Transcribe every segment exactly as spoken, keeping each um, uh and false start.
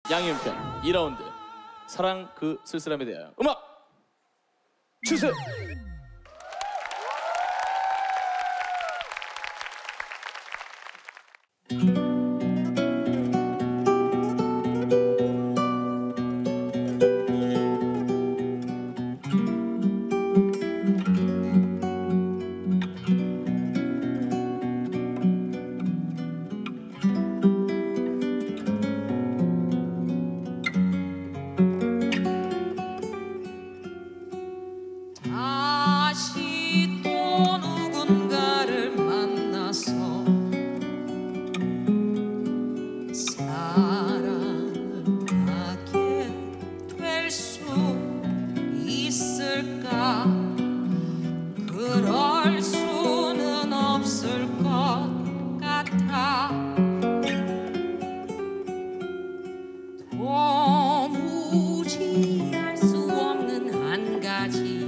양현편 이 라운드 사랑 그 쓸쓸함에 대하여 음악 주세요. 다시 또 누군가를 만나서 사랑하게 될 수 있을까? 그럴 수는 없을 것 같아. 도무지 알 수 없는 한 가지,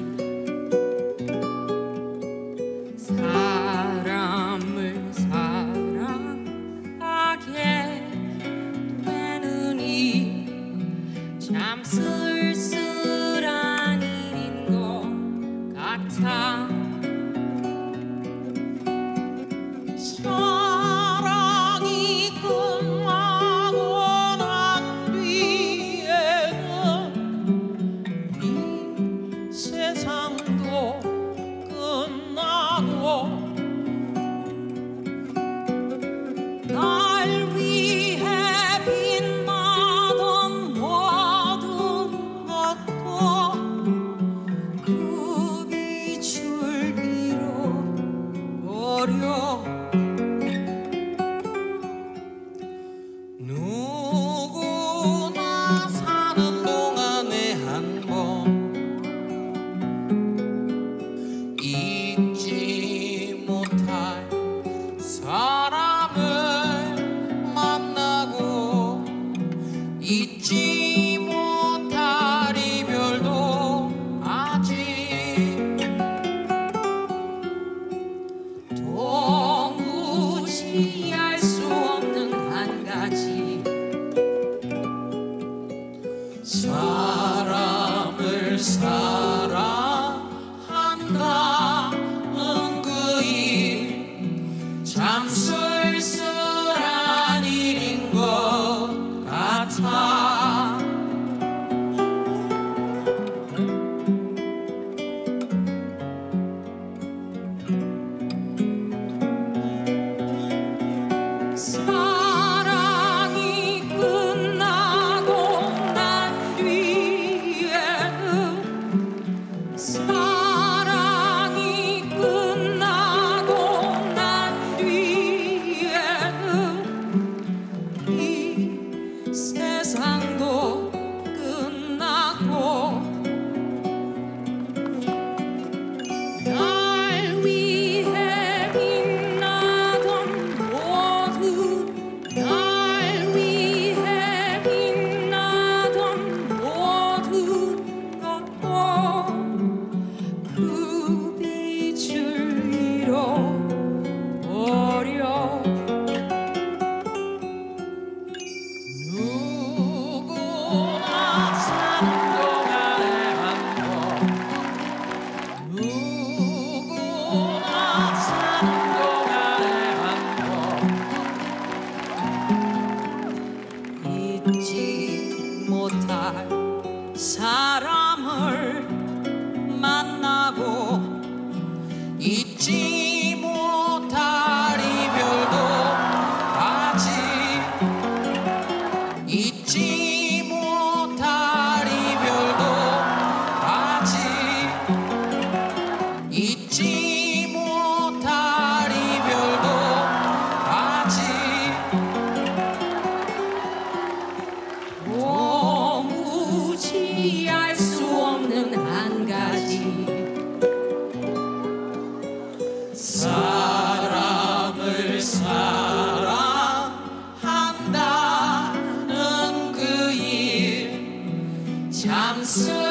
사람을 사랑하게 되는 이 참 쓸쓸한 일인 것 같아. 사랑이 끝나고 난 뒤에는 이 세상도 끝나고 날 위해 빛나던 모든 것도 그 빛을 잃어버려. 누구나 사는 동안에 한 번 잊지 못할 사람을 만나고 잊지 못할 이별도 아직 도무지 알 수 없는 한 가지, 사람을 사랑한다는 그 일 참 쓸쓸한 일인 것 같아. 사랑이 끝나고 난 뒤에는 사랑이 끝나고 난 뒤에는 이 세상도 끝나고 날 위해 빛나던 모든 날 위해 빛나던 모든 것도 그 빛을 잃어버려. 누구나 사는 동안에 한 번, 누구나 사는 동안에 한 번 잊지 못할 사람을 만나고 잊지 못할 이별도 아직 잊지 못할 이별도 아직 잊지 못할 이별도 아직 도무지 알 수 없는 한 가지, 사람을 사랑한다는 그 일 참